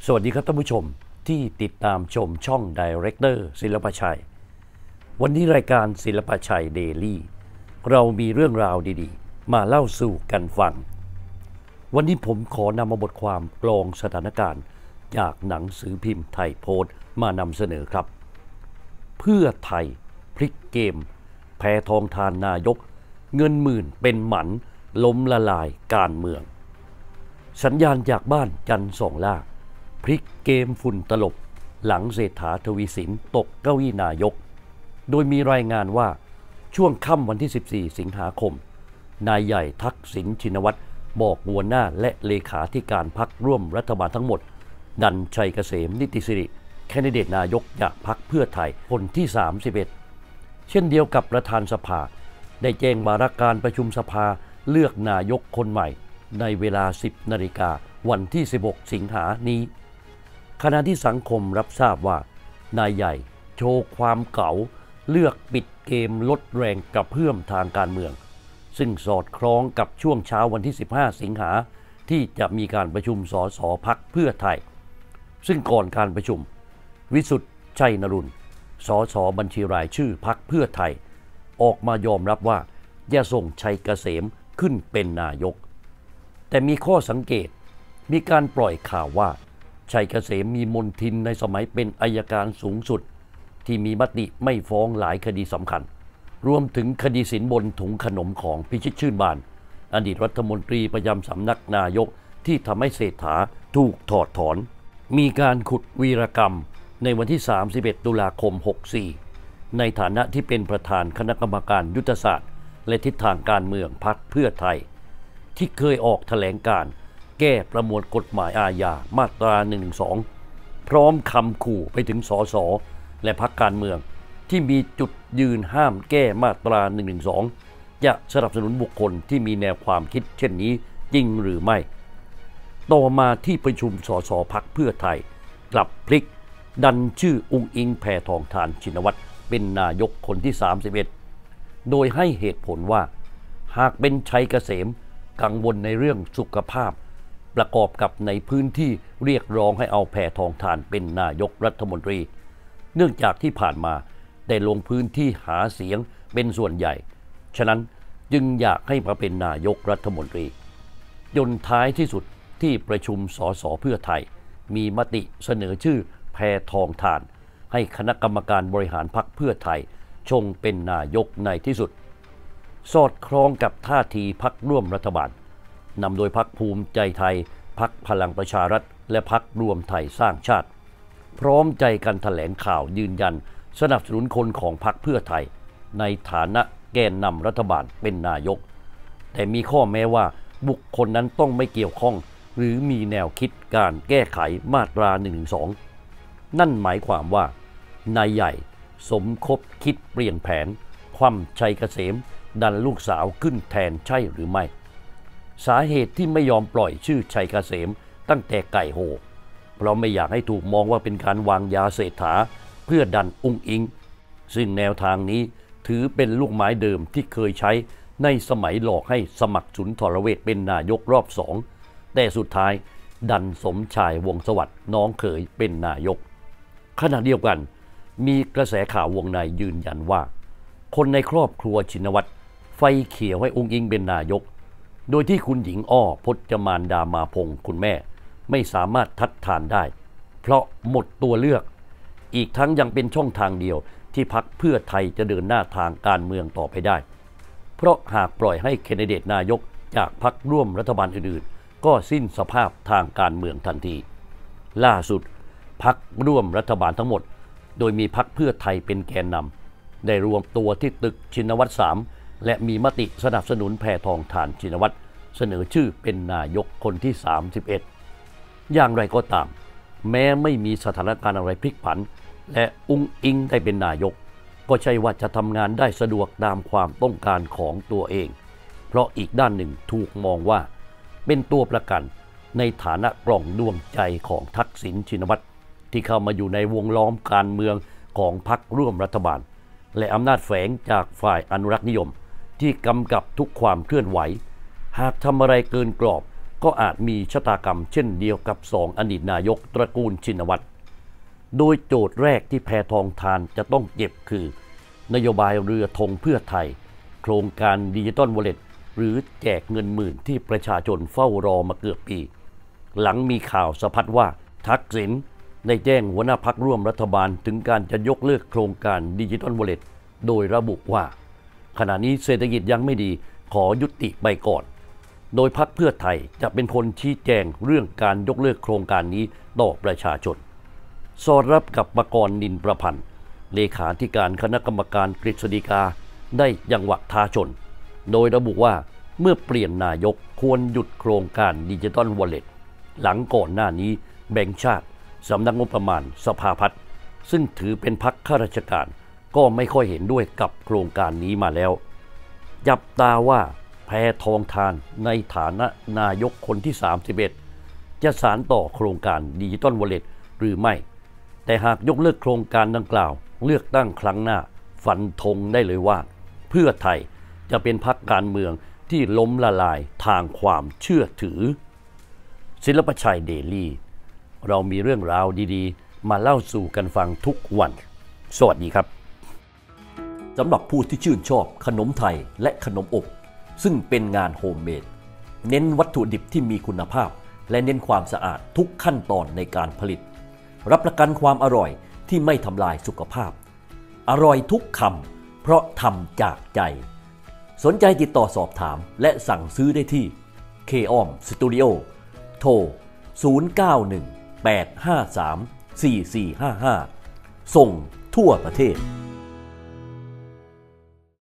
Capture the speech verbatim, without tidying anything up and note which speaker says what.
Speaker 1: สวัสดีครับท่านผู้ชมที่ติดตามชมช่อง Director ศิลปชัยวันนี้รายการศิลปชัยเดลี่เรามีเรื่องราวดีๆมาเล่าสู่กันฟังวันนี้ผมขอนำมาบทความกรองสถานการณ์จากหนังสือพิมพ์ไทยโพสต์มานำเสนอครับเพื่อไทยพลิกเกมแพ้ทองทานนายกเงินหมื่นเป็นหมันล้มละลายการเมืองสัญญาณจากบ้านจันทร์สองล่าพลิกเกมฝุ่นตลบหลังเศรษฐาทวีสินตกเก้าอี้นายกโดยมีรายงานว่าช่วงค่ำวันที่สิบสี่สิงหาคมนายใหญ่ทักษิณชินวัตรบอกหัวหน้าและเลขาธิการพรรคร่วมรัฐบาลทั้งหมดดันชัยเกษมนิติสิริแคนดิเดตนายกจากพรรคเพื่อไทยคนที่สามสิบเอ็ดเช่นเดียวกับประธานสภาได้แจ้งวาระการประชุมสภาเลือกนายกคนใหม่ในเวลาสิบนาฬิกาวันที่สิบหกสิงหานี้ขณะที่สังคมรับทราบว่านายใหญ่โชว์ความเก๋าเลือกปิดเกมลดแรงกระเพื่อมทางการเมืองซึ่งสอดคล้องกับช่วงเช้าวันที่สิบห้าสิงหาที่จะมีการประชุมสสพรรคเพื่อไทยซึ่งก่อนการประชุมวิสุทธิ์ชัยนรุนสสบัญชีรายชื่อพรรคเพื่อไทยออกมายอมรับว่าจะส่งชัยเกษมขึ้นเป็นนายกแต่มีข้อสังเกตมีการปล่อยข่าวว่าชัยเกษมมีมนทินในสมัยเป็นอัยการสูงสุดที่มีมติไม่ฟ้องหลายคดีสำคัญรวมถึงคดีสินบนถุงขนมของพิชิตชื่นบานอดีตรัฐมนตรีประจำสำนักนายกที่ทำให้เศรษฐาถูกถอดถอนมีการขุดวีรกรรมในวันที่สามสิบเอ็ดตุลาคมหกสี่ในฐานะที่เป็นประธานคณะกรรมการยุทธศาสตร์และทิศทางการเมืองพรรคเพื่อไทยที่เคยออกแถลงการแก้ประมวลกฎหมายอาญามาตราหนึ่งหนึ่งสองพร้อมคำขู่ไปถึงสสและพรรคการเมืองที่มีจุดยืนห้ามแก้มาตราหนึ่งหนึ่งสองจะสนับสนุนบุคคลที่มีแนวความคิดเช่นนี้จริงหรือไม่ต่อมาที่ประชุมสสพรรคเพื่อไทยกลับพลิกดันชื่ออุ๊งอิ๊งแพทองธารชินวัตรเป็นนายกคนที่สามสิบเอ็ดโดยให้เหตุผลว่าหากเป็นชัยเกษมกังวลในเรื่องสุขภาพประกอบกับในพื้นที่เรียกร้องให้เอาแพทองธารเป็นนายกรัฐมนตรีเนื่องจากที่ผ่านมาได้ลงพื้นที่หาเสียงเป็นส่วนใหญ่ฉะนั้นจึงอยากให้มาเป็นนายกรัฐมนตรีจนท้ายที่สุดที่ประชุมสสเพื่อไทยมีมติเสนอชื่อแพทองธารให้คณะกรรมการบริหารพรรคเพื่อไทยชงเป็นนายกในที่สุดสอดคล้องกับท่าทีพรรคร่วมรัฐบาลนำโดยพรรคภูมิใจไทยพรรคพลังประชารัฐและพรรครวมไทยสร้างชาติพร้อมใจกันแถลงข่าวยืนยันสนับสนุนคนของพรรคเพื่อไทยในฐานะแกนนำรัฐบาลเป็นนายกแต่มีข้อแม้ว่าบุคคลนั้นต้องไม่เกี่ยวข้องหรือมีแนวคิดการแก้ไขมาตราหนึ่งหนึ่งสองนั่นหมายความว่านายใหญ่สมคบคิดเปลี่ยนแผนคว่ำชัยเกษมดันลูกสาวขึ้นแทนใช่หรือไม่สาเหตุที่ไม่ยอมปล่อยชื่อชัยเกษมตั้งแต่ไก่โหเพราะไม่อยากให้ถูกมองว่าเป็นการวางยาเศรษฐาเพื่อดันอุ๊งอิ๊งซึ่งแนวทางนี้ถือเป็นลูกไม้เดิมที่เคยใช้ในสมัยหลอกให้สมัครสุนทรเวชเป็นนายกรอบสองแต่สุดท้ายดันสมชายวงศ์สวัสดิ์น้องเขยเป็นนายกขณะเดียวกันมีกระแสข่าววงในยืนยันว่าคนในครอบครัวชินวัตรไฟเขียวให้อุ๊งอิ๊งเป็นนายกโดยที่คุณหญิงอ้อพจมานดามาพงศ์คุณแม่ไม่สามารถทัดทานได้เพราะหมดตัวเลือกอีกทั้งยังเป็นช่องทางเดียวที่พรรคเพื่อไทยจะเดินหน้าทางการเมืองต่อไปได้เพราะหากปล่อยให้แคนดิเดตนายกจากพรรคร่วมรัฐบาลอื่นๆก็สิ้นสภาพทางการเมืองทันทีล่าสุดพรรคร่วมรัฐบาลทั้งหมดโดยมีพรรคเพื่อไทยเป็นแกนนำได้รวมตัวที่ตึกชินวัตรสามและมีมติสนับสนุนแพทองธารชินวัตรเสนอชื่อเป็นนายกคนที่สามสิบเอ็ดอย่างไรก็ตามแม้ไม่มีสถานการณ์อะไรพลิกผันและอุ๊งอิ๊งได้เป็นนายกก็ใช่ว่าจะทำงานได้สะดวกตามความต้องการของตัวเองเพราะอีกด้านหนึ่งถูกมองว่าเป็นตัวประกันในฐานะกล่องดวงใจของทักษิณชินวัตรที่เข้ามาอยู่ในวงล้อมการเมืองของพรรคร่วมรัฐบาลและอำนาจแฝงจากฝ่ายอนุรักษ์นิยมที่กำกับทุกความเคลื่อนไหวหากทำอะไรเกินกรอบก็อาจมีชะตากรรมเช่นเดียวกับสองอดีตนายกตระกูลชินวัตรโดยโจทย์แรกที่แพทองธารจะต้องเก็บคือนโยบายเรือธงเพื่อไทยโครงการดิจิตอลวอลเล็ตหรือแจกเงินหมื่นที่ประชาชนเฝ้ารอมาเกือบปีหลังมีข่าวสะพัดว่าทักษิณได้แจ้งหัวหน้าพรรคร่วมรัฐบาลถึงการจะยกเลิกโครงการดิจิตอลวอลเล็ตโดยระบุว่าขณะนี้เศรษฐกิจยังไม่ดีขอยุติไปก่อนโดยพรรคเพื่อไทยจะเป็นคนชี้แจงเรื่องการยกเลิกโครงการนี้ต่อประชาชนสอดรับกับปกรณ์นินประพันธ์เลขาธิการคณะกรรมการกฤษฎีกาได้ยังหวักท้าชนโดยระบุว่าเมื่อเปลี่ยนนายกควรหยุดโครงการดิจิตอลวอลเล็ตหลังก่อนหน้านี้แบงก์ชาติสำนักงบประมาณสภาพัฒน์ซึ่งถือเป็นพรรคข้าราชการก็ไม่ค่อยเห็นด้วยกับโครงการนี้มาแล้วจับตาว่าแพทองธารในฐานะนายกคนที่สามสิบเอ็ดจะสานต่อโครงการดิจิตอลวอลเล็ตหรือไม่แต่หากยกเลิกโครงการดังกล่าวเลือกตั้งครั้งหน้าฟันธงได้เลยว่าเพื่อไทยจะเป็นพรรคการเมืองที่ล้มละลายทางความเชื่อถือศิลปชัยเดลี่เรามีเรื่องราวดีๆมาเล่าสู่กันฟังทุกวันสวัสดีครับสำหรับผู้ที่ชื่นชอบขนมไทยและขนมอบซึ่งเป็นงานโฮมเมดเน้นวัตถุดิบที่มีคุณภาพและเน้นความสะอาดทุกขั้นตอนในการผลิตรับประกันความอร่อยที่ไม่ทำลายสุขภาพอร่อยทุกคำเพราะทำจากใจสนใจติดต่อสอบถามและสั่งซื้อได้ที่ เค ออม Studio โทร ศูนย์ เก้า หนึ่ง แปด ห้า สาม สี่ สี่ ห้า ห้า ส่งทั่วประเทศ